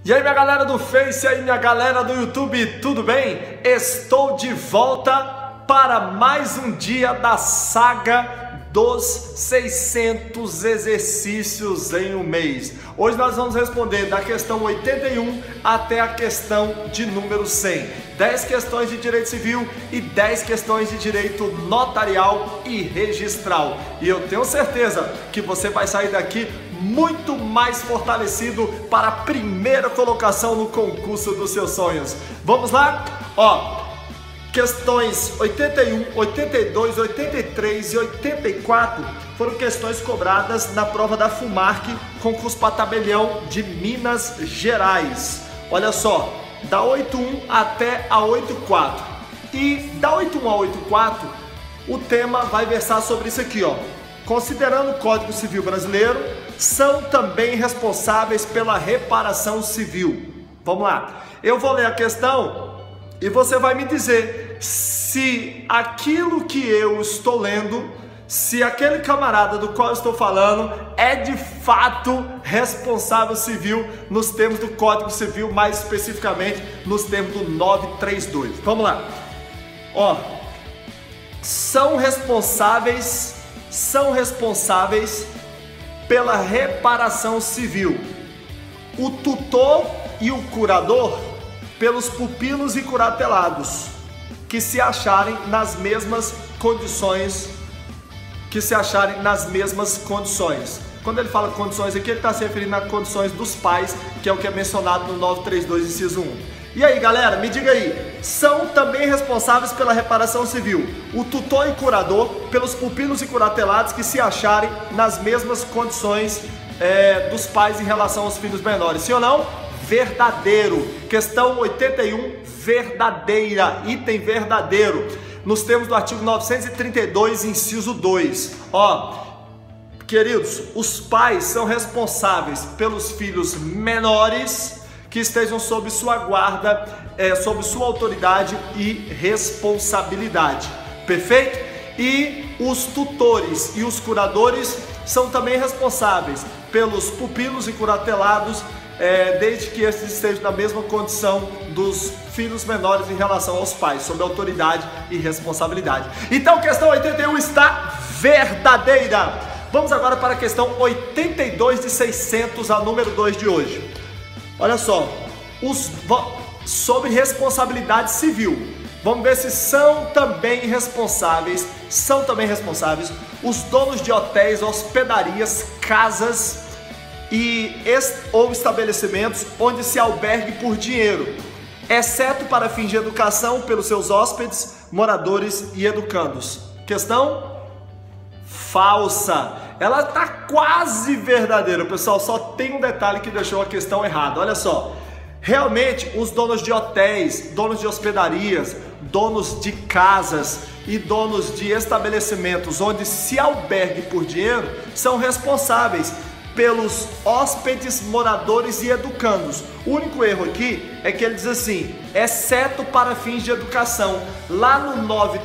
E aí, minha galera do Face, e aí, minha galera do YouTube, tudo bem? Estou de volta para mais um dia da saga dos 600 exercícios em um mês. Hoje nós vamos responder da questão 81 até a questão de número 100. 10 questões de direito civil e 10 questões de direito notarial e registral. E eu tenho certeza que você vai sair daqui muito mais fortalecido para a primeira colocação no concurso dos seus sonhos. Vamos lá? Questões 81, 82, 83 e 84 foram questões cobradas na prova da FUMARC, concurso para tabelião de Minas Gerais. Olha só, da 81 até a 84. E da 81 a 84, o tema vai versar sobre isso aqui, ó. Considerando o Código Civil Brasileiro, são também responsáveis pela reparação civil. Vamos lá. Eu vou ler a questão e você vai me dizer se aquilo que eu estou lendo, se aquele camarada do qual eu estou falando é de fato responsável civil nos termos do Código Civil, mais especificamente nos termos do 932. Vamos lá. São responsáveis pela reparação civil o tutor e o curador pelos pupilos e curatelados que se acharem nas mesmas condições. Quando ele fala condições aqui, ele está se referindo às condições dos pais, que é o que é mencionado no 932, inciso 1. E aí, galera, me diga aí, são também responsáveis pela reparação civil o tutor e curador pelos pupilos e curatelados que se acharem nas mesmas condições dos pais em relação aos filhos menores, sim ou não? Verdadeiro. Questão 81, verdadeira, item verdadeiro, nos termos do artigo 932, inciso 2. Queridos, os pais são responsáveis pelos filhos menores que estejam sob sua guarda, sob sua autoridade e responsabilidade. Perfeito? E os tutores e os curadores são também responsáveis pelos pupilos e curatelados, desde que estes estejam na mesma condição dos filhos menores em relação aos pais, sob autoridade e responsabilidade. Então, questão 81 está verdadeira. Vamos agora para a questão 82 de 600, a número 2 de hoje. Olha só, sobre responsabilidade civil. Vamos ver se são também responsáveis os donos de hotéis, hospedarias, casas ou estabelecimentos onde se albergue por dinheiro, exceto para fins de educação pelos seus hóspedes, moradores e educandos. Questão falsa. Ela está quase verdadeira, pessoal, só tem um detalhe que deixou a questão errada. Olha só, realmente os donos de hotéis, donos de hospedarias, donos de casas e donos de estabelecimentos onde se albergue por dinheiro são responsáveis pelos hóspedes, moradores e educandos. O único erro aqui é que ele diz assim, exceto para fins de educação. Lá no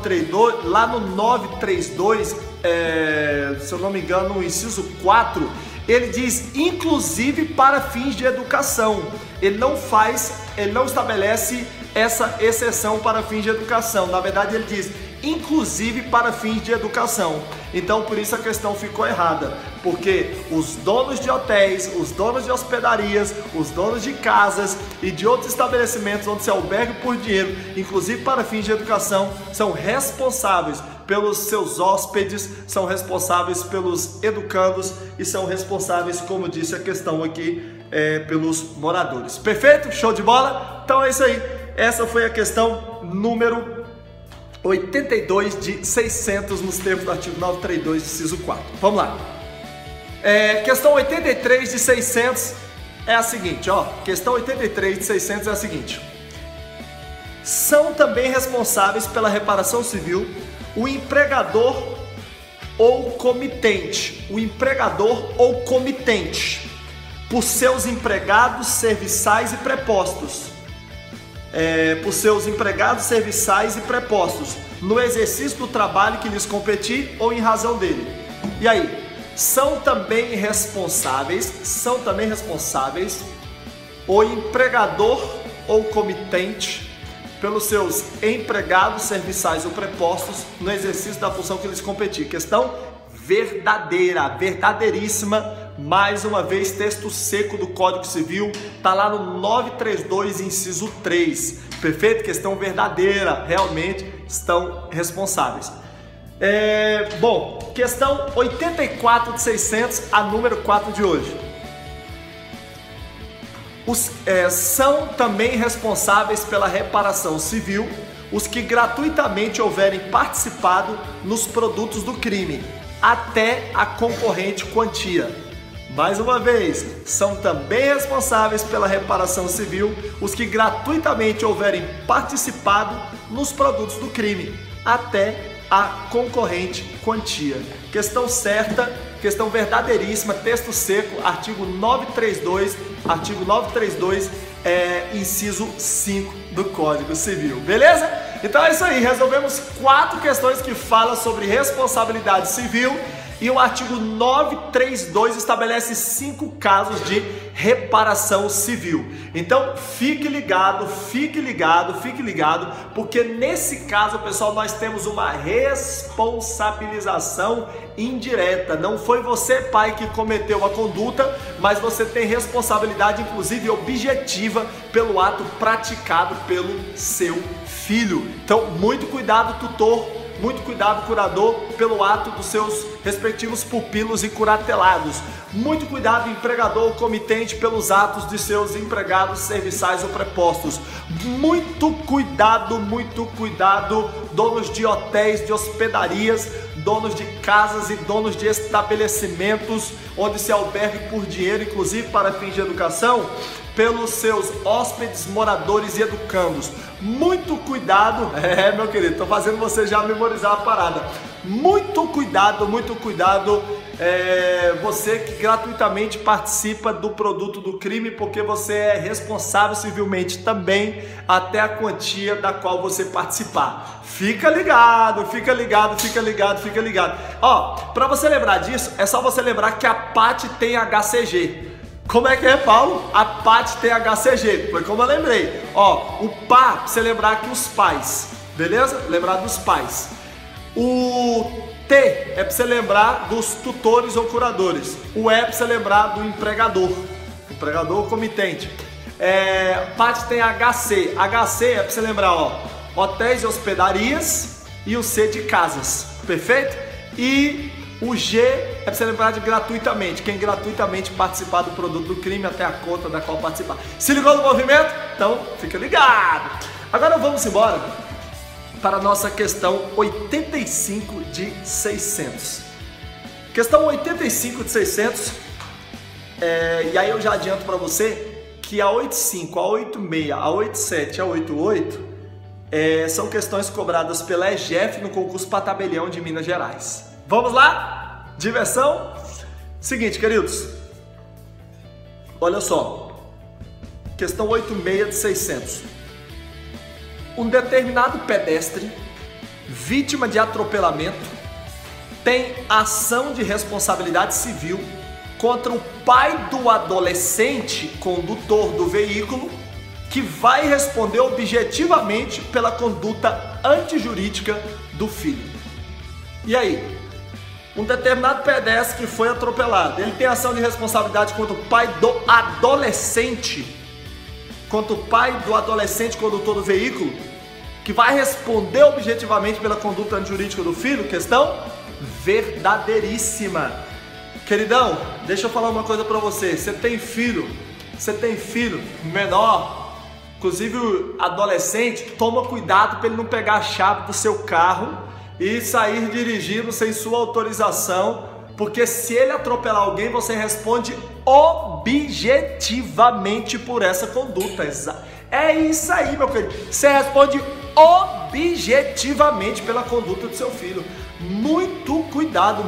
932, se eu não me engano, no inciso 4, ele diz inclusive para fins de educação. Ele não estabelece essa exceção para fins de educação. Na verdade, ele diz inclusive para fins de educação. Então, por isso a questão ficou errada, porque os donos de hotéis, os donos de hospedarias, os donos de casas e de outros estabelecimentos onde se alberga por dinheiro, inclusive para fins de educação, são responsáveis pelos seus hóspedes, são responsáveis pelos educandos e são responsáveis, como disse a questão aqui, pelos moradores. Perfeito? Show de bola? Então é isso aí. Essa foi a questão número 82 de 600 nos termos do artigo 932, inciso 4. Vamos lá. Questão 83 de 600 é a seguinte, questão 83 de 600 é a seguinte. São também responsáveis pela reparação civil o empregador ou comitente, por seus empregados serviçais e prepostos. No exercício do trabalho que lhes competir ou em razão dele. E aí, são também responsáveis o empregador ou comitente, pelos seus empregados, serviçais ou prepostos no exercício da função que lhes competir. Questão verdadeira, verdadeiríssima. Mais uma vez, texto seco do Código Civil, tá lá no 932, inciso 3. Perfeito? Questão verdadeira, realmente estão responsáveis. Bom, questão 84 de 600, a número 4 de hoje. São também responsáveis pela reparação civil os que gratuitamente houverem participado nos produtos do crime, até a concorrente quantia. Mais uma vez, são também responsáveis pela reparação civil os que gratuitamente houverem participado nos produtos do crime, até a concorrente quantia. Questão certa, questão verdadeiríssima, texto seco, artigo 932, inciso 5 do Código Civil, beleza? Então é isso aí, resolvemos 4 questões que falam sobre responsabilidade civil. E o artigo 932 estabelece 5 casos de reparação civil. Então, fique ligado, porque nesse caso, pessoal, nós temos uma responsabilização indireta. Não foi você, pai, que cometeu a conduta, mas você tem responsabilidade, inclusive objetiva, pelo ato praticado pelo seu filho. Então, muito cuidado, tutor. Muito cuidado, curador, pelo ato dos seus respectivos pupilos e curatelados. Muito cuidado, empregador ou comitente, pelos atos de seus empregados, serviçais ou prepostos. Muito cuidado, donos de hotéis, de hospedarias, donos de casas e donos de estabelecimentos onde se albergue por dinheiro, inclusive para fins de educação, pelos seus hóspedes, moradores e educandos. Muito cuidado, meu querido, tô fazendo você já memorizar a parada. Muito cuidado, você que gratuitamente participa do produto do crime, porque você é responsável civilmente também até a quantia da qual você participar. Fica ligado. Ó, para você lembrar disso, é só você lembrar que a PAT tem HCG. Como é que é, Paulo? A PAT tem HCG, foi como eu lembrei. Ó, o PA, pra você lembrar aqui os pais, beleza? Lembrar dos pais. O T é pra você lembrar dos tutores ou curadores. O E é pra você lembrar do empregador ou comitente. PAT tem HC. HC é pra você lembrar, ó, hotéis e hospedarias, e o C de casas, perfeito? E o G é para você lembrar de gratuitamente, quem gratuitamente participar do produto do crime até a conta da qual participar. Se ligou no movimento? Então fica ligado! Agora vamos embora para a nossa questão 85 de 600. Questão 85 de 600, e aí eu já adianto para você que a 85, a 86, a 87 e a 88 são questões cobradas pela EGEF no concurso para tabelião de Minas Gerais. Vamos lá? Diversão? Seguinte, queridos. Olha só. Questão 86 de 600. Um determinado pedestre, vítima de atropelamento, tem ação de responsabilidade civil contra o pai do adolescente condutor do veículo, que vai responder objetivamente pela conduta antijurídica do filho. E aí? Um determinado pedestre que foi atropelado, ele tem ação de responsabilidade contra o pai do adolescente, condutor do veículo, que vai responder objetivamente pela conduta antijurídica do filho. Questão verdadeiríssima. Queridão, deixa eu falar uma coisa pra você. Você tem filho menor, inclusive o adolescente, toma cuidado para ele não pegar a chave do seu carro e sair dirigindo sem sua autorização, porque se ele atropelar alguém, você responde objetivamente por essa conduta. É isso aí, meu querido. Você responde objetivamente pela conduta do seu filho. Muito cuidado.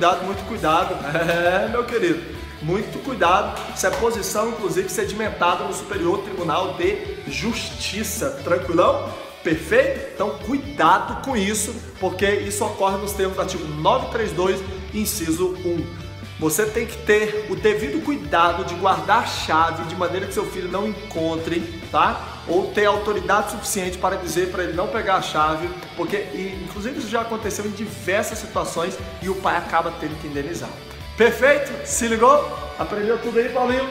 Meu querido, muito cuidado. Isso é posição, inclusive, sedimentada no Superior Tribunal de Justiça. Tranquilão? Perfeito? Então cuidado com isso, porque isso ocorre nos termos do artigo 932, inciso 1. você tem que ter o devido cuidado de guardar a chave de maneira que seu filho não encontre, tá? Ou ter autoridade suficiente para dizer para ele não pegar a chave, porque inclusive isso já aconteceu em diversas situações e o pai acaba tendo que indenizar. Perfeito? Se ligou? Aprendeu tudo aí, Paulinho?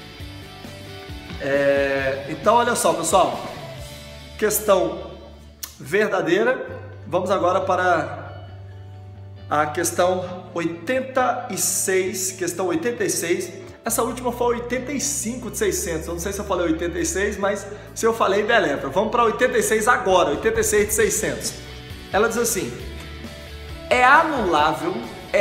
Então olha só, pessoal, questão verdadeira. Vamos agora para a questão 86, questão 86. Essa última foi 85 de 600. Eu não sei se eu falei 86, mas se eu falei, beleza. Vamos para 86 agora, 86 de 600. Ela diz assim: é anulável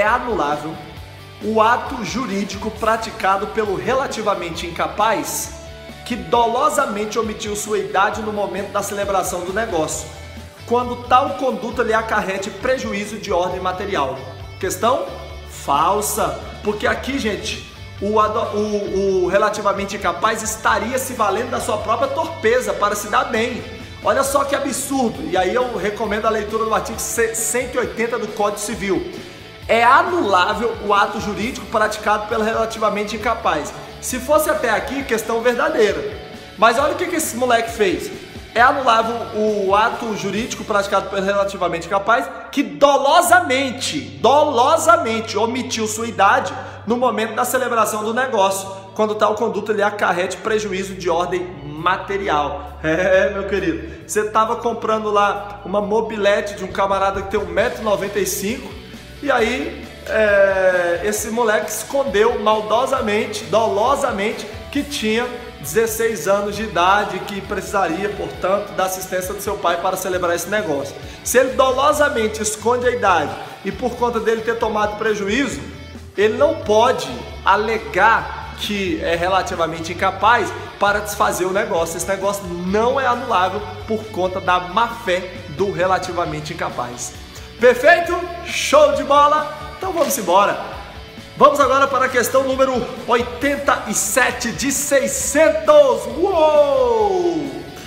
o ato jurídico praticado pelo relativamente incapaz que dolosamente omitiu sua idade no momento da celebração do negócio, quando tal conduta lhe acarrete prejuízo de ordem material. Questão falsa, porque aqui, gente, o relativamente incapaz estaria se valendo da sua própria torpeza para se dar bem. Olha só que absurdo, e aí eu recomendo a leitura do artigo 180 do Código Civil. É anulável o ato jurídico praticado pelo relativamente incapaz. Se fosse até aqui, questão verdadeira. Mas olha o que esse moleque fez. É anulável o ato jurídico praticado pelo relativamente incapaz que dolosamente omitiu sua idade no momento da celebração do negócio, quando tal conduta lhe acarrete prejuízo de ordem material. Meu querido, você estava comprando lá uma mobilete de um camarada que tem 1,95 m e aí esse moleque escondeu maldosamente, dolosamente, que tinha 16 anos de idade, que precisaria, portanto, da assistência do seu pai para celebrar esse negócio. Se ele dolosamente esconde a idade e por conta dele ter tomado prejuízo, ele não pode alegar que é relativamente incapaz para desfazer o negócio. Esse negócio não é anulável por conta da má fé do relativamente incapaz. Perfeito? Show de bola? Então vamos embora. Vamos agora para a questão número 87 de 600. Uou!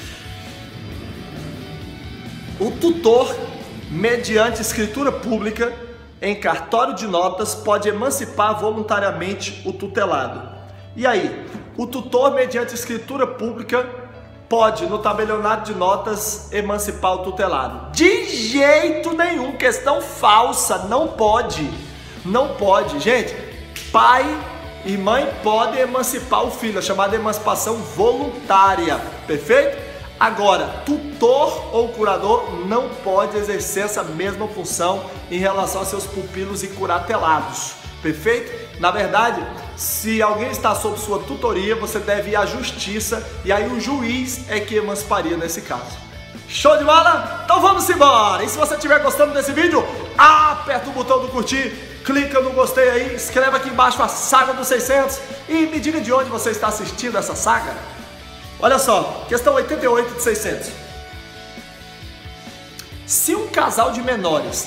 O tutor, mediante escritura pública em cartório de notas, pode emancipar voluntariamente o tutelado. E aí? O tutor, mediante escritura pública, pode, no tabelionato de notas, emancipar o tutelado? De jeito nenhum, questão falsa, não pode. Não pode, gente. Pai e mãe podem emancipar o filho, é chamada emancipação voluntária, perfeito? Agora, tutor ou curador não pode exercer essa mesma função em relação a seus pupilos e curatelados, perfeito? Na verdade, se alguém está sob sua tutoria, você deve ir à justiça e aí o juiz é que emanciparia nesse caso. Show de bola? Então vamos embora! E se você estiver gostando desse vídeo, aperta o botão do curtir, clica no gostei aí, escreve aqui embaixo a saga dos 600 e me diga de onde você está assistindo essa saga. Olha só, questão 88 de 600. Se um casal de menores,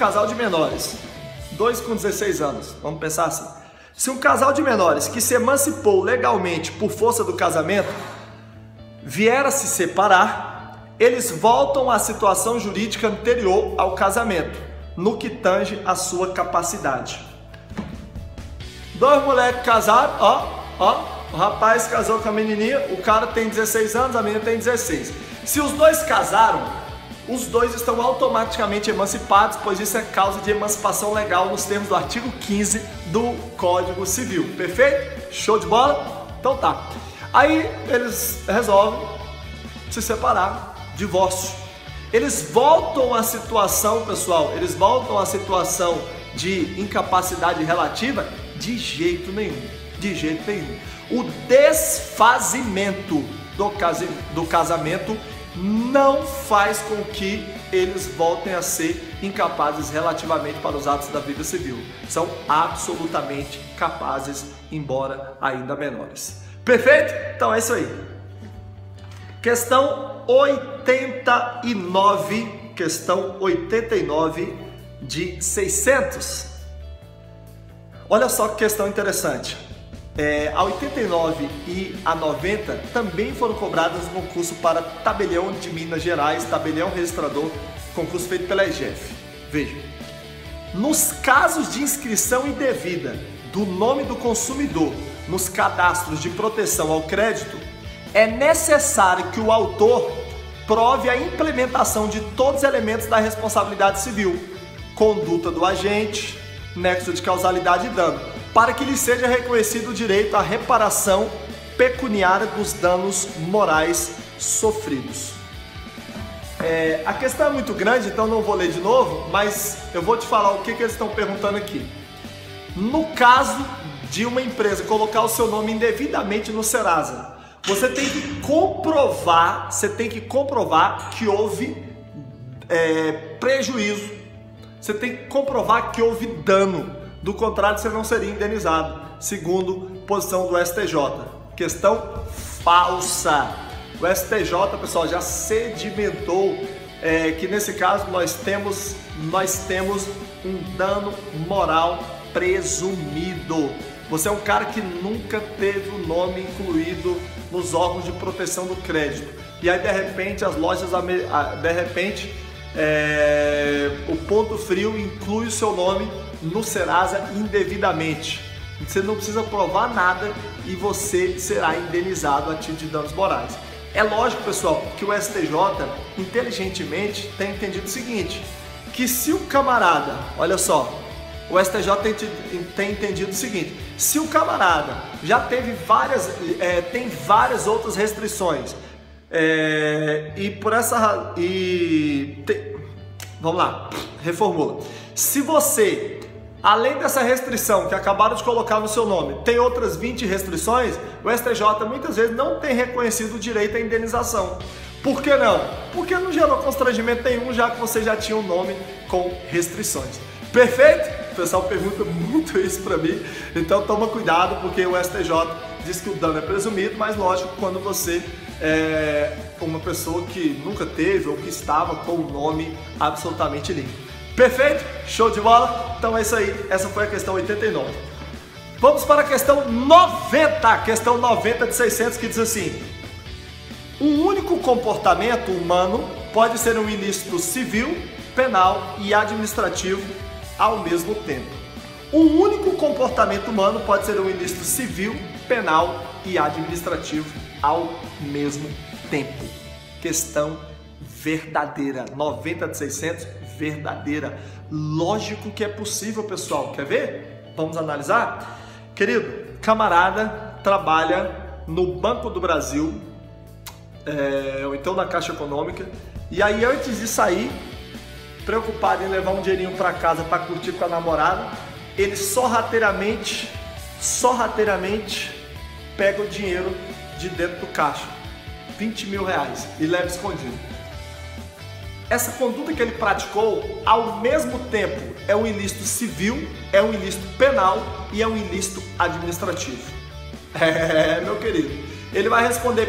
dois com 16 anos, vamos pensar assim. Se um casal de menores que se emancipou legalmente por força do casamento vier a se separar, eles voltam à situação jurídica anterior ao casamento, no que tange a sua capacidade. Dois moleques casaram, o rapaz casou com a menininha, o cara tem 16 anos, a menina tem 16. Se os dois casaram, os dois estão automaticamente emancipados, pois isso é causa de emancipação legal nos termos do artigo 15 do Código Civil. Perfeito? Show de bola? Então tá. Aí eles resolvem se separar, divórcio. Eles voltam à situação, pessoal, eles voltam à situação de incapacidade relativa? De jeito nenhum, de jeito nenhum. O desfazimento do casamento não faz com que eles voltem a ser incapazes relativamente para os atos da vida civil. São absolutamente capazes, embora ainda menores. Perfeito? Então é isso aí. Questão 89, questão 89 de 600. Olha só que questão interessante. A 89 e a 90 também foram cobradas no concurso para tabelião de Minas Gerais, tabelião registrador, concurso feito pela EGF. Veja, nos casos de inscrição indevida do nome do consumidor nos cadastros de proteção ao crédito, é necessário que o autor prove a implementação de todos os elementos da responsabilidade civil, conduta do agente, nexo de causalidade e dano, para que lhe seja reconhecido o direito à reparação pecuniária dos danos morais sofridos. A questão é muito grande, então não vou ler de novo, mas eu vou te falar o que eles estão perguntando aqui. No caso de uma empresa colocar o seu nome indevidamente no Serasa, você tem que comprovar, que houve prejuízo, você tem que comprovar que houve dano, do contrário você não seria indenizado, segundo posição do STJ. Questão falsa. O STJ, pessoal, já sedimentou que nesse caso nós temos um dano moral presumido. Você é um cara que nunca teve o nome incluído nos órgãos de proteção do crédito. E aí, de repente, as lojas, o Ponto Frio inclui o seu nome no Serasa indevidamente. Você não precisa provar nada e você será indenizado a título de danos morais. É lógico, pessoal, que o STJ, inteligentemente, tem entendido o seguinte, que se o camarada, olha só, o STJ tem entendido o seguinte, se o camarada já teve tem várias outras restrições, vamos lá, reformula. Se você, além dessa restrição que acabaram de colocar no seu nome, tem outras 20 restrições, o STJ muitas vezes não tem reconhecido o direito à indenização. Por que não? Porque não gerou constrangimento nenhum, já que você já tinha um nome com restrições. Perfeito? O pessoal pergunta muito isso para mim, então toma cuidado, porque o STJ diz que o dano é presumido, mas lógico, quando você é uma pessoa que nunca teve ou que estava com o nome absolutamente limpo. Perfeito? Show de bola? Então é isso aí, essa foi a questão 89. Vamos para a questão 90, questão 90 de 600, que diz assim: um único comportamento humano pode ser um ilícito civil, penal e administrativo ao mesmo tempo. Um único comportamento humano pode ser um ilícito civil, penal e administrativo ao mesmo tempo. Questão verdadeira, 90 de 600, verdadeira. Lógico que é possível, pessoal. Quer ver? Vamos analisar? Querido, camarada trabalha no Banco do Brasil, ou então na Caixa Econômica, e aí antes de sair, preocupado em levar um dinheirinho para casa para curtir com a namorada, ele sorrateiramente pega o dinheiro de dentro do caixa, 20 mil reais, e leva escondido. Essa conduta que ele praticou, ao mesmo tempo, é um ilícito civil, é um ilícito penal e é um ilícito administrativo. Meu querido, ele vai responder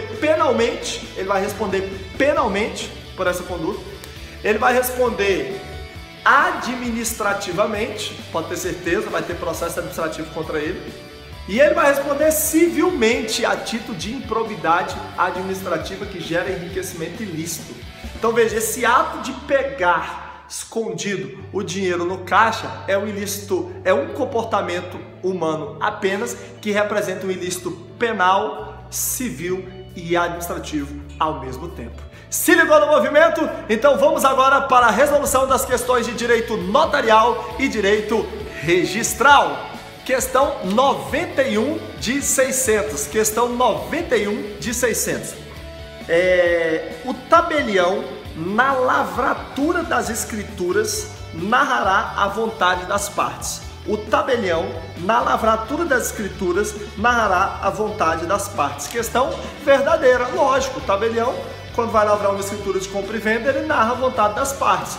penalmente por essa conduta. Ele vai responder administrativamente, pode ter certeza, vai ter processo administrativo contra ele. E ele vai responder civilmente a título de improbidade administrativa que gera enriquecimento ilícito. Então veja, esse ato de pegar escondido o dinheiro no caixa é um ilícito, é um comportamento humano apenas que representa um ilícito penal, civil e administrativo ao mesmo tempo. Se ligou no movimento? Então vamos agora para a resolução das questões de direito notarial e direito registral. Questão 91 de 600. Questão 91 de 600. O tabelião, na lavratura das escrituras, narrará a vontade das partes. O tabelião, na lavratura das escrituras, narrará a vontade das partes. Questão verdadeira, lógico. O tabelião, quando vai lavrar uma escritura de compra e venda, ele narra a vontade das partes.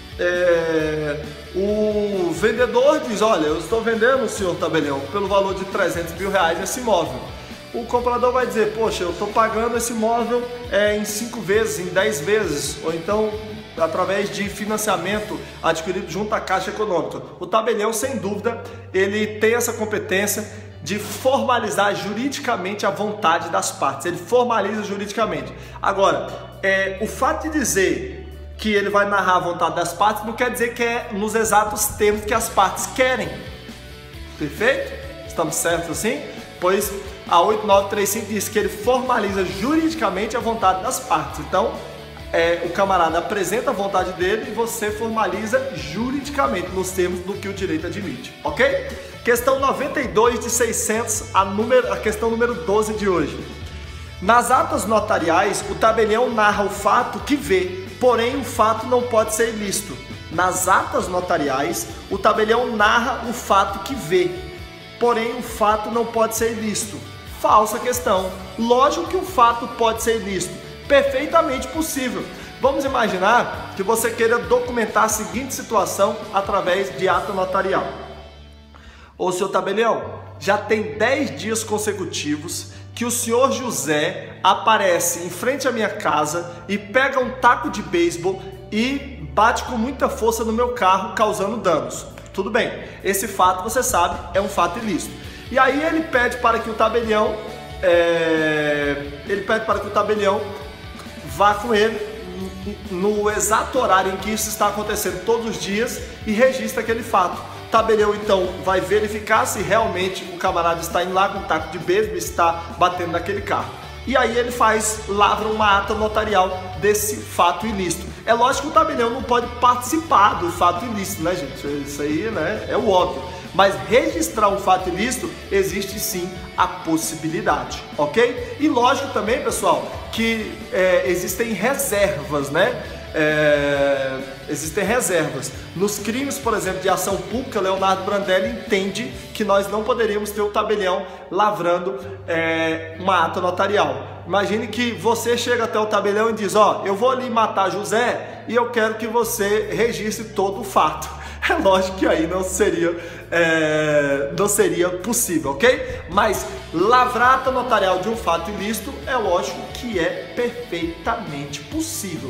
O vendedor diz: olha, eu estou vendendo, senhor tabelião, pelo valor de 300 mil reais esse imóvel. O comprador vai dizer: poxa, eu estou pagando esse imóvel em 5 vezes, em 10 vezes, ou então através de financiamento adquirido junto à Caixa Econômica. O tabelião, sem dúvida, ele tem essa competência de formalizar juridicamente a vontade das partes. Ele formaliza juridicamente. Agora, o fato de dizer que ele vai narrar a vontade das partes não quer dizer que é nos exatos termos que as partes querem. Perfeito? Estamos certos assim? Pois a 8935 diz que ele formaliza juridicamente a vontade das partes. Então, o camarada apresenta a vontade dele e você formaliza juridicamente nos termos do que o direito admite, ok? Questão 92 de 600, a questão número 12 de hoje. Nas atas notariais, o tabelião narra o fato que vê, porém o fato não pode ser ilícito. Nas atas notariais, o tabelião narra o fato que vê, porém o fato não pode ser ilícito. Falsa questão. Lógico que o fato pode ser ilícito. Perfeitamente possível. Vamos imaginar que você queira documentar a seguinte situação através de ata notarial. Ô seu tabelião, já tem 10 dias consecutivos que o senhor José aparece em frente à minha casa e pega um taco de beisebol e bate com muita força no meu carro, causando danos. Tudo bem, esse fato você sabe é um fato ilícito. E aí ele pede para que o tabelião vá com ele no exato horário em que isso está acontecendo todos os dias e registra aquele fato. O tabelião então vai verificar se realmente o camarada está indo lá com um taco de beisebol e está batendo naquele carro. E aí ele lavra uma ata notarial desse fato ilícito. É lógico que o tabelião não pode participar do fato ilícito, né, gente? Isso aí, né, é o óbvio. Mas registrar um fato ilícito, existe sim a possibilidade, ok? E lógico também, pessoal, que existem reservas, né? Existem reservas. Nos crimes, por exemplo, de ação pública, Leonardo Brandelli entende que nós não poderíamos ter o tabelião lavrando uma ata notarial. Imagine que você chega até o tabelião e diz, ó, eu vou ali matar José e eu quero que você registre todo o fato. É lógico que aí não seria possível, ok? Mas lavrar ata notarial de um fato ilícito é lógico que é perfeitamente possível,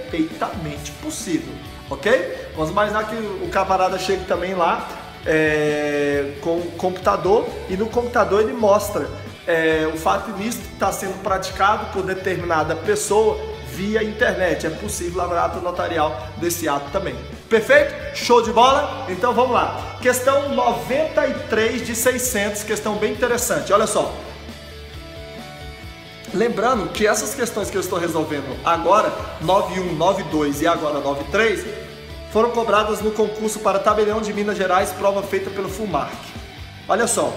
ok? Vamos imaginar que o camarada chegue também lá com o computador e no computador ele mostra o fato ilícito que está sendo praticado por determinada pessoa via internet. É possível lavrar ata notarial desse ato também. Perfeito? Show de bola? Então vamos lá. Questão 93 de 600, questão bem interessante. Olha só. Lembrando que essas questões que eu estou resolvendo agora, 91, 92 e agora 93, foram cobradas no concurso para tabelião de Minas Gerais, prova feita pelo FUMARC. Olha só.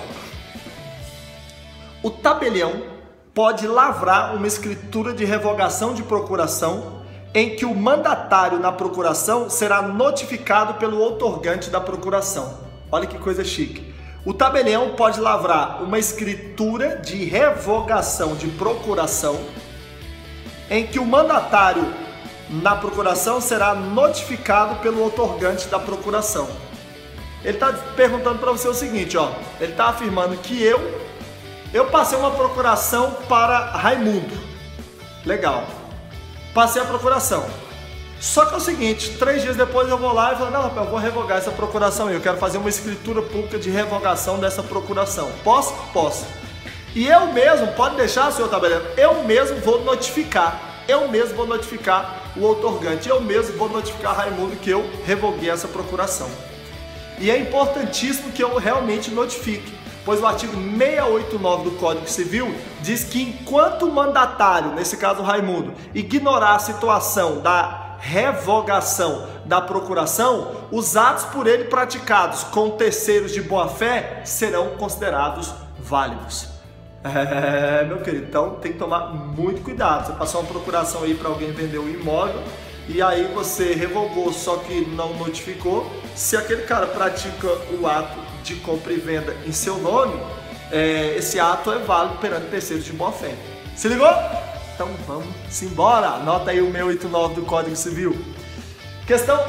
O tabelião pode lavrar uma escritura de revogação de procuração em que o mandatário na procuração será notificado pelo outorgante da procuração. Olha que coisa chique. O tabelião pode lavrar uma escritura de revogação de procuração em que o mandatário na procuração será notificado pelo outorgante da procuração. Ele está perguntando para você o seguinte, ó. Ele está afirmando que eu passei uma procuração para Raimundo. Legal. Passei a procuração. Só que é o seguinte, 3 dias depois eu vou lá e falo, não, rapaz, eu vou revogar essa procuração aí. Eu quero fazer uma escritura pública de revogação dessa procuração. Posso? Posso. E eu mesmo, pode deixar, senhor tabelião, eu mesmo vou notificar. Eu mesmo vou notificar o outorgante. Eu mesmo vou notificar Raimundo que eu revoguei essa procuração. E é importantíssimo que eu realmente notifique. Pois o artigo 689 do Código Civil diz que enquanto o mandatário, nesse caso Raimundo, ignorar a situação da revogação da procuração, os atos por ele praticados com terceiros de boa-fé serão considerados válidos. Meu querido, então tem que tomar muito cuidado. Você passou uma procuração aí para alguém vender um imóvel e aí você revogou, só que não notificou. Se aquele cara pratica o ato de compra e venda em seu nome, esse ato é válido perante terceiros de boa fé. Se ligou? Então vamos embora. Anota aí o 689 do Código Civil. Questão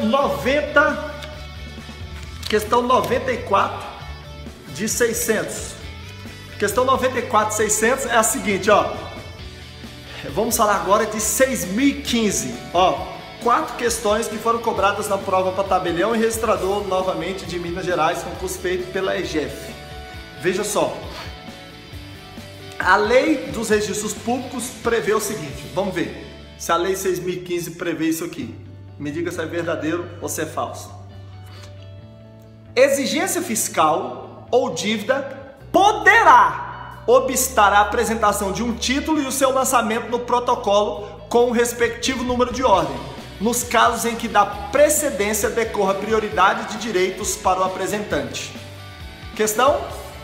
94 de 600. Questão 94 de 600 é a seguinte, ó. Vamos falar agora de 6.015, ó. 4 questões que foram cobradas na prova para tabelião e registrador novamente de Minas Gerais, concurso feito pela EGEF. Veja só, a lei dos registros públicos prevê o seguinte, vamos ver se a lei 6.015 prevê isso aqui. Me diga se é verdadeiro ou se é falso. Exigência fiscal ou dívida poderá obstar a apresentação de um título e o seu lançamento no protocolo com o respectivo número de ordem, nos casos em que da precedência decorra prioridade de direitos para o apresentante. Questão?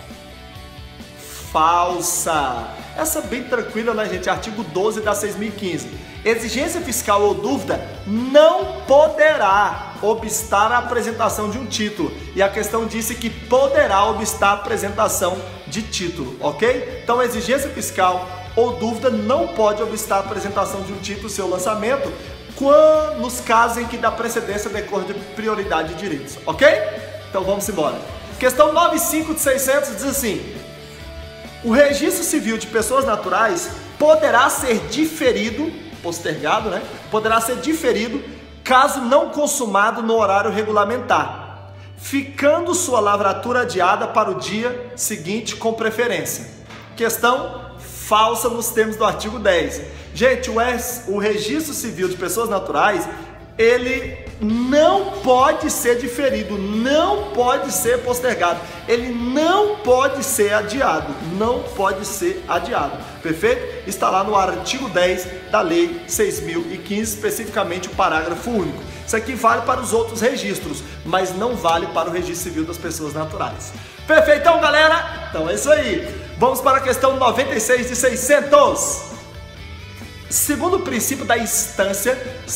Falsa. Essa bem tranquila, né, gente? Artigo 12 da 6.015. Exigência fiscal ou dúvida não poderá obstar a apresentação de um título. E a questão disse que poderá obstar a apresentação de título, ok? Então, exigência fiscal ou dúvida não pode obstar a apresentação de um título e seu lançamento nos casos em que da precedência decorre de prioridade de direitos, ok? Então, vamos embora. Questão 95 de 600 diz assim: o registro civil de pessoas naturais poderá ser diferido, postergado, né? Poderá ser diferido caso não consumado no horário regulamentar, ficando sua lavratura adiada para o dia seguinte com preferência. Questão falsa nos termos do artigo 10. Gente, o registro civil de pessoas naturais, ele não pode ser diferido, não pode ser postergado, ele não pode ser adiado, não pode ser adiado, perfeito? Está lá no artigo 10 da Lei 6.015, especificamente o parágrafo único. Isso aqui vale para os outros registros, mas não vale para o registro civil das pessoas naturais. Perfeitão, galera? Então é isso aí. Vamos para a questão 96 de 600. Segundo o princípio da instância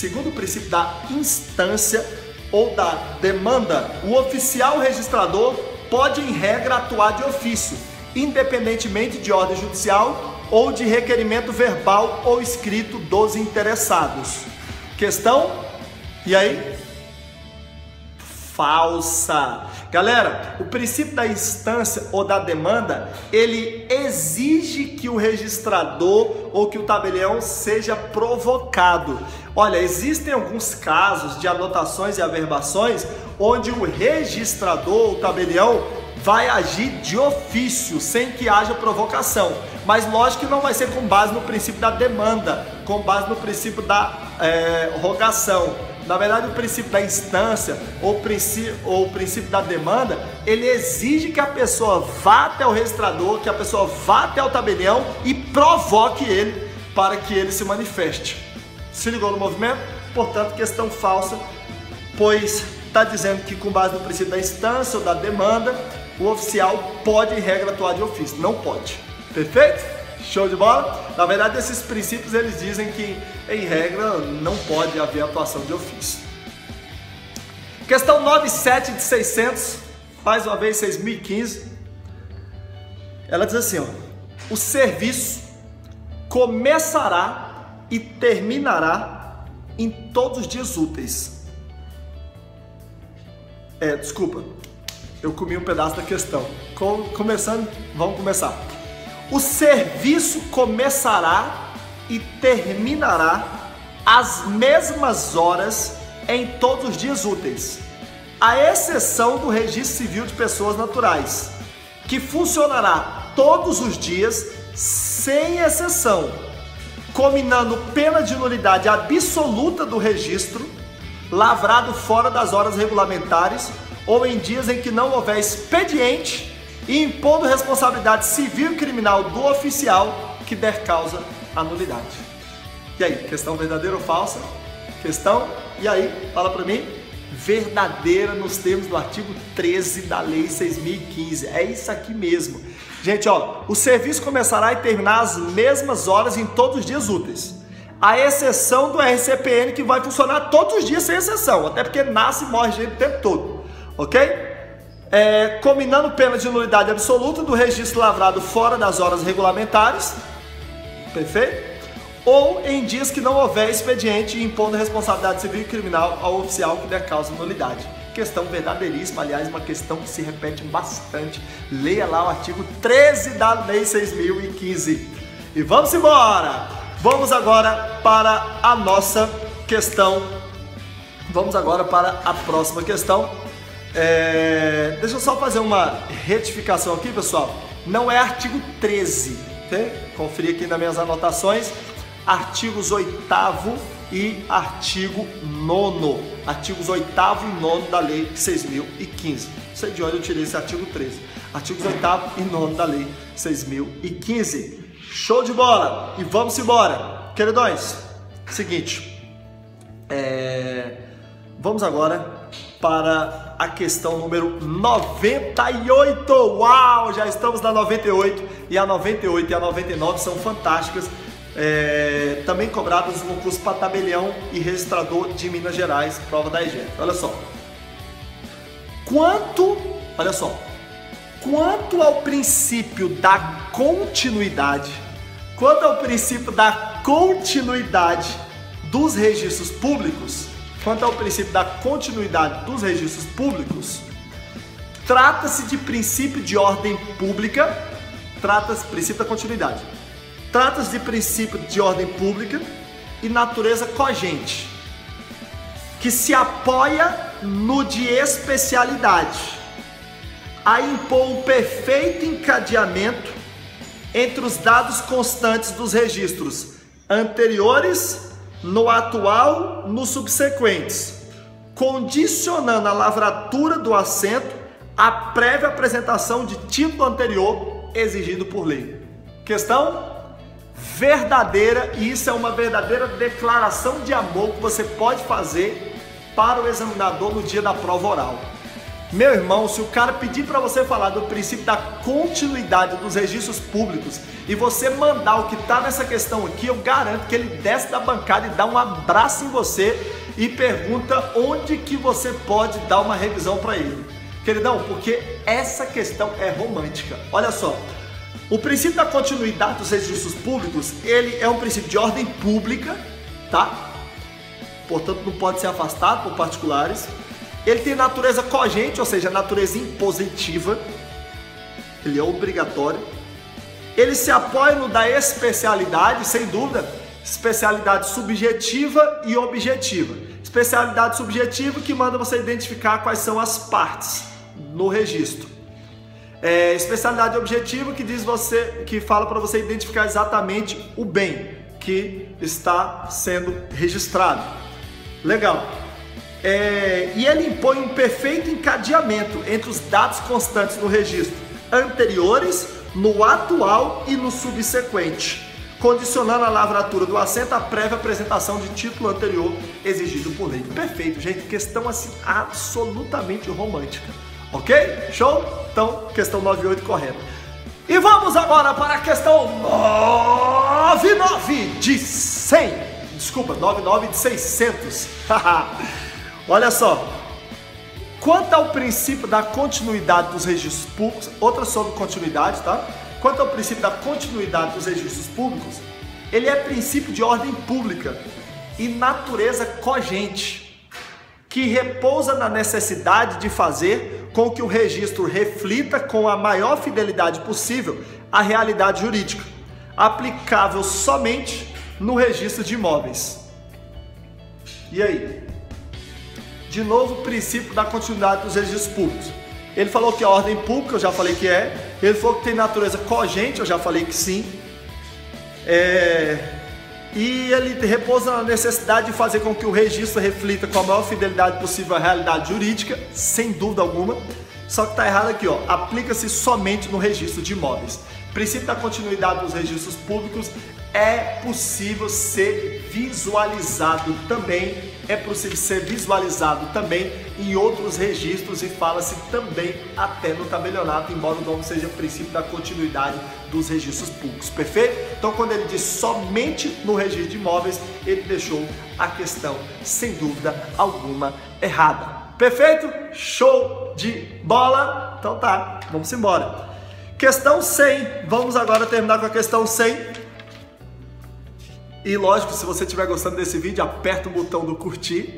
ou da demanda, o oficial registrador pode, em regra, atuar de ofício, independentemente de ordem judicial ou de requerimento verbal ou escrito dos interessados. Questão? E aí? Falsa. Galera, o princípio da instância ou da demanda, ele exige que o registrador ou que o tabelião seja provocado. Olha, existem alguns casos de anotações e averbações onde o registrador, o tabelião, vai agir de ofício, sem que haja provocação. Mas lógico que não vai ser com base no princípio da demanda, com base no princípio da rogação. Na verdade, o princípio da instância ou o princípio da demanda, ele exige que a pessoa vá até o registrador, que a pessoa vá até o tabelião e provoque ele para que ele se manifeste. Se ligou no movimento? Portanto, questão falsa, pois está dizendo que com base no princípio da instância ou da demanda, o oficial pode, em regra, atuar de ofício. Não pode. Perfeito? Show de bola? Na verdade, esses princípios eles dizem que, em regra, não pode haver atuação de ofício. Questão 97 de 600, mais uma vez 6.015. Ela diz assim, ó: o serviço começará e terminará em todos os dias úteis. Desculpa, eu comi um pedaço da questão. Começando, vamos começar. O serviço começará e terminará às mesmas horas em todos os dias úteis, à exceção do registro civil de pessoas naturais, que funcionará todos os dias sem exceção, cominando pena de nulidade absoluta do registro, lavrado fora das horas regulamentares ou em dias em que não houver expediente, e impondo responsabilidade civil e criminal do oficial que der causa à nulidade. E aí, questão verdadeira ou falsa? Questão, e aí, fala pra mim. Verdadeira nos termos do artigo 13 da Lei 6.015. É isso aqui mesmo. Gente, ó, o serviço começará e terminará às mesmas horas em todos os dias úteis, à exceção do RCPN, que vai funcionar todos os dias sem exceção, até porque nasce e morre gente o tempo todo, ok? Combinando pena de nulidade absoluta do registro lavrado fora das horas regulamentares, perfeito? Ou em dias que não houver expediente, impondo responsabilidade civil e criminal ao oficial que der causa de nulidade. Questão verdadeiríssima, aliás, uma questão que se repete bastante. Leia lá o artigo 13 da Lei 6.015. E vamos embora! Vamos agora para a nossa questão. Vamos agora para a próxima questão. Deixa eu só fazer uma retificação aqui, pessoal. Não é artigo 13, ok? Conferir aqui nas minhas anotações. Artigos 8º e artigo 9º, artigos 8º e 9º da Lei 6.015. Não sei de onde eu tirei esse artigo 13. Artigos 8º e 9º da Lei 6.015. Show de bola! E vamos embora. Queridões, seguinte, vamos agora para a questão número 98. Uau, já estamos na 98 e a 98 e a 99 são fantásticas. Também cobradas no concurso para tabelião e registrador de Minas Gerais, prova da EGEP. Olha só. Quanto ao princípio da continuidade, dos registros públicos, trata-se de princípio de ordem pública, princípio da continuidade. Trata-se de princípio de ordem pública e natureza cogente, que se apoia no de especialidade, a impor um perfeito encadeamento entre os dados constantes dos registros anteriores, no atual, nos subsequentes, condicionando a lavratura do assento à prévia apresentação de título anterior exigido por lei. Questão verdadeira, e isso é uma verdadeira declaração de amor que você pode fazer para o examinador no dia da prova oral. Meu irmão, se o cara pedir para você falar do princípio da continuidade dos registros públicos e você mandar o que está nessa questão aqui, eu garanto que ele desce da bancada e dá um abraço em você e pergunta onde que você pode dar uma revisão para ele. Queridão, porque essa questão é romântica. Olha só, o princípio da continuidade dos registros públicos, ele é um princípio de ordem pública, tá? Portanto, não pode ser afastado por particulares. Ele tem natureza cogente, ou seja, natureza impositiva. Ele é obrigatório. Ele se apoia no da especialidade, sem dúvida, especialidade subjetiva e objetiva. Especialidade subjetiva que manda você identificar quais são as partes no registro. Especialidade objetiva que fala para você identificar exatamente o bem que está sendo registrado. Legal. E ele impõe um perfeito encadeamento entre os dados constantes no registro anteriores, no atual e no subsequente, condicionando a lavratura do assento à prévia apresentação de título anterior exigido por lei. Perfeito, gente. Questão assim absolutamente romântica. Ok? Show? Então, questão 98 correta. E vamos agora para a questão 99 de 100. Desculpa, 99 de 600. Olha só. Quanto ao princípio da continuidade dos registros públicos, outra sobre continuidade, tá? Quanto ao princípio da continuidade dos registros públicos, ele é princípio de ordem pública e natureza cogente, que repousa na necessidade de fazer com que o registro reflita com a maior fidelidade possível a realidade jurídica, aplicável somente no registro de imóveis. E aí? De novo, o princípio da continuidade dos registros públicos. Ele falou que é ordem pública, eu já falei que é. Ele falou que tem natureza cogente, eu já falei que sim. E ele repousa na necessidade de fazer com que o registro reflita com a maior fidelidade possível a realidade jurídica, sem dúvida alguma. Só que está errado aqui, ó. Aplica-se somente no registro de imóveis. Princípio da continuidade dos registros públicos é possível ser visualizado também. É possível ser visualizado também em outros registros e fala-se também até no tabelionato, embora o nome seja princípio da continuidade dos registros públicos, perfeito? Então, quando ele diz somente no registro de imóveis, ele deixou a questão, sem dúvida alguma, errada. Perfeito? Show de bola? Então tá, vamos embora. Questão 100, vamos agora terminar com a questão 100. E lógico, se você estiver gostando desse vídeo, aperta o botão do curtir,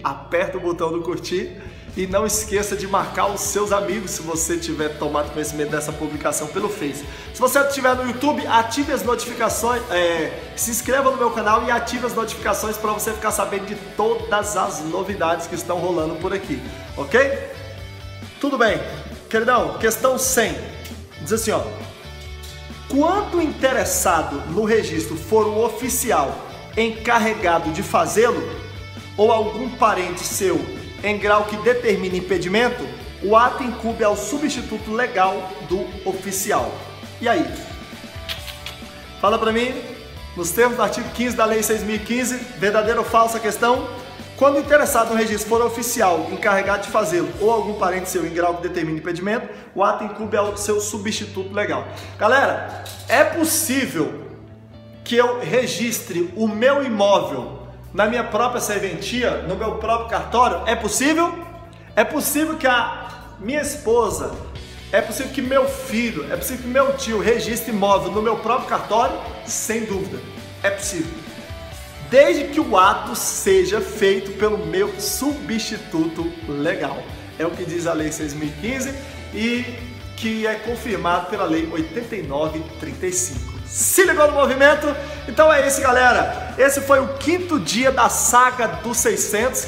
e não esqueça de marcar os seus amigos se você tiver tomado conhecimento dessa publicação pelo Face. Se você estiver no YouTube, ative as notificações, se inscreva no meu canal e ative as notificações para você ficar sabendo de todas as novidades que estão rolando por aqui, ok? Tudo bem, queridão, questão 100, diz assim, ó. Quando o interessado no registro for um oficial encarregado de fazê-lo, ou algum parente seu em grau que determine impedimento, o ato incumbe ao substituto legal do oficial. E aí? Fala para mim, nos termos do artigo 15 da Lei 6.015, verdadeira ou falsa questão? Quando o interessado no registro for oficial encarregado de fazê-lo ou algum parente seu em grau que determine impedimento, o ato incumbe ao seu substituto legal. Galera, é possível que eu registre o meu imóvel na minha própria serventia, no meu próprio cartório? É possível? É possível que a minha esposa, é possível que meu filho, é possível que meu tio registre imóvel no meu próprio cartório? Sem dúvida, é possível. Desde que o ato seja feito pelo meu substituto legal. É o que diz a Lei 6.015 e que é confirmado pela Lei 8935. Se ligou no movimento? Então é isso, galera. Esse foi o quinto dia da saga dos 600,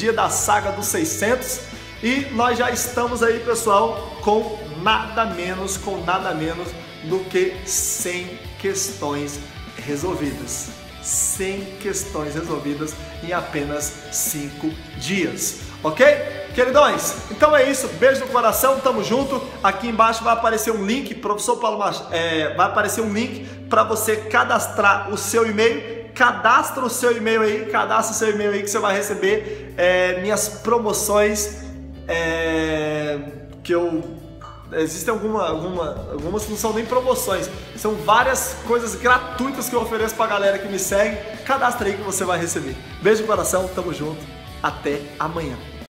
e nós já estamos aí, pessoal, com nada menos do que 100 questões resolvidas. 100 questões resolvidas em apenas 5 dias, ok? Queridões, então é isso, beijo no coração, tamo junto. Aqui embaixo vai aparecer um link, professor Paulo Machado, vai aparecer um link para você cadastrar o seu e-mail. Cadastra o seu e-mail aí, que você vai receber minhas promoções, que eu... Existem algumas que não são nem promoções, são várias coisas gratuitas que eu ofereço pra galera que me segue. Cadastra aí que você vai receber. Beijo no coração, tamo junto, até amanhã.